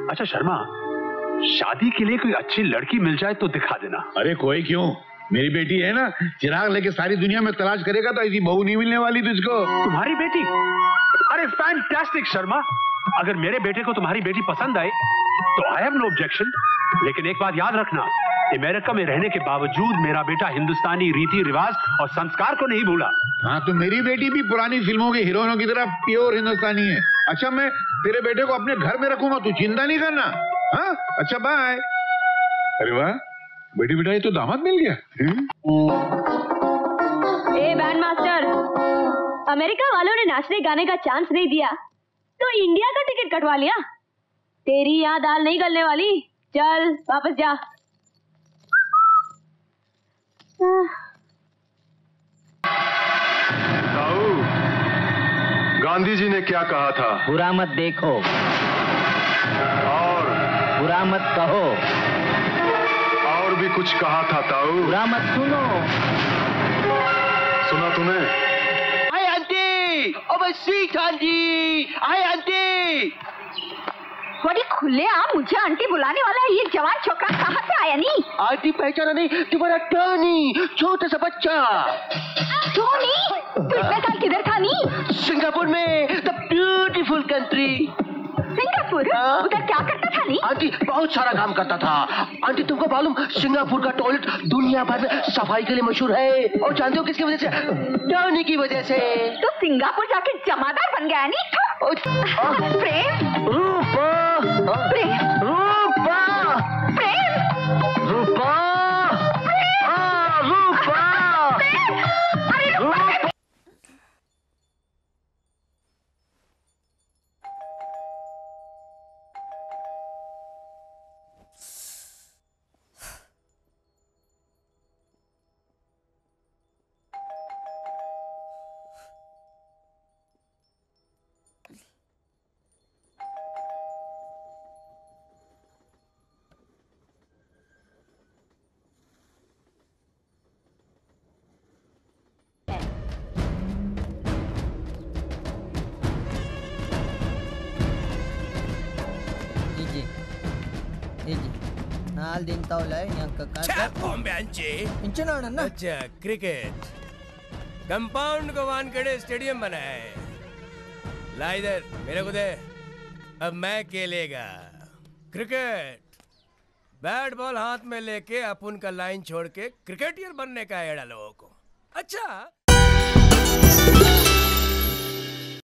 अच्छा शर्मा, शादी के लिए कोई अच्छी लड़की मिल जाए तो दिखा देना। अरे कोई क्यों, मेरी बेटी है ना, चिराग लेके सारी दुनिया में तलाश करेगा तो ऐसी बहू नहीं मिलने वाली तुझको। तुम्हारी बेटी? अरे फैंटास्टिक शर्मा, अगर मेरे बेटे को तुम्हारी बेटी पसंद आए तो आई हैव नो ऑब्जेक्शन। लेकिन एक बात याद रखना, अमेरिका में रहने के बावजूद मेरा बेटा हिंदुस्तानी रीति रिवाज और संस्कार को नहीं भूला। हाँ, तो मेरी बेटी भी पुरानी फिल्मों के हीरोइनों की तरह प्योर हिंदुस्तानी है। अच्छा, मैं तेरे बेटे को अपने घर में रखूंगा, तू चिंता नहीं करना। हाँ, अच्छा बाय। अरे वाह बेटी, बेटा ये तो दामाद मिल गया। ए बैंड मास्टर, अमेरिका वालों ने नाचने गाने का चांस नहीं दिया तो इंडिया का टिकट कटवा लिया। तेरी यहाँ दाल नहीं गलने वाली, चल वापस जा। ताऊ, गांधी जी ने क्या कहा था? बुरा मत देखो और बुरा मत कहो। और भी कुछ कहा था ताऊ? बुरा मत सुनो। सुना तूने? Hi aunty, oh my sweet aunty, hi aunty. बड़ी खुले आम मुझे आंटी बुलाने वाला ये जवान छोकरा कहाँ से आया? नहीं आंटी पहचाना नहीं? तुम्हारा टॉनी, छोटा सा बच्चा। टॉनी? तू इतने साल किधर था? नहीं सिंगापुर में, द ब्यूटीफुल कंट्री। सिंगापुर? उधर क्या करता था? नहीं आंटी बहुत सारा काम करता था। आंटी तुमको मालूम, सिंगापुर का टॉयलेट दुनिया भर में सफाई के लिए मशहूर है। और जानते हो किसकी वजह से? टॉनी की वजह से। तो सिंगापुर जाके जमादार बन गया? नहीं प्रेम, रूपा, प्रेम, रूपा, प्रेम, रूपा, रूपा, अरे रूपा। अच्छा क्रिकेट कंपाउंड को वान कड़े स्टेडियम बना है। ला इधर मेरे को दे, अब मैं खेलेगा क्रिकेट। बैट बॉल हाथ में लेके अपन का लाइन छोड़ के क्रिकेटियर बनने का है लोगों को। अच्छा